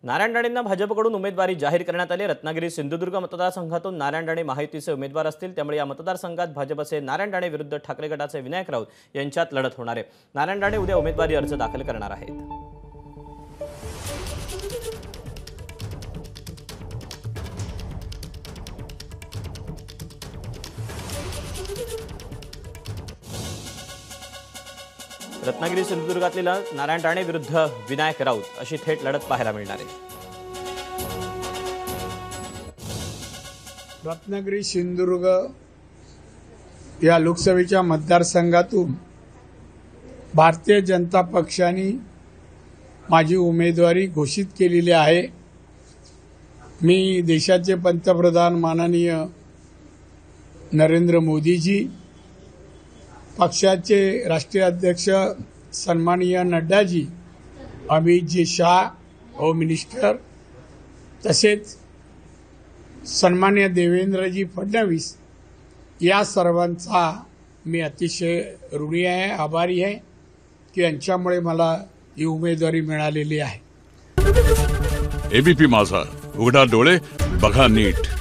नारायण राणेंना भाजपकडून उमेदवारी जाहीर करण्यात आली। रत्नागिरी सिंधुदुर्ग मतदारसंघातून नारायण राणे महायुतीचे उमेदवार असतील, त्यामुळे या मतदारसंघात भाजपचे नारायण राणे विरुद्ध ठाकरे गटाचे विनायक राऊत यांच्यात लढत होणार आहे। नारायण राणे उद्या उमेदवारी अर्ज दाखल करणार आहेत। रत्नागिरी सिंधुदुर्गातील नारायण राणे विरुद्ध विनायक राऊत अशी थेट लढत पाहायला मिळणार आहे। रत्नागिरी सिंधुदुर्ग या लोकसभेच्या मतदारसंघातून भारतीय जनता पक्षाने माझी उमेदवारी घोषित केलेली आहे। मी देशाचे पंतप्रधान माननीय नरेंद्र मोदीजी, पक्षाचे राष्ट्रीय अध्यक्ष सन्माननीय नड्डाजी, अमितजी शाह होम मिनिस्टर, तसेच सन्माननीय देवेंद्रजी फडणवीस या सर्वांचा मी अतिशय ऋणी आहे, आभारी आहे की यांच्यामुळे मला ही उमेदवारी मिळालेली आहे। एबीपी माझा, उघडा डोळे बघा नीट।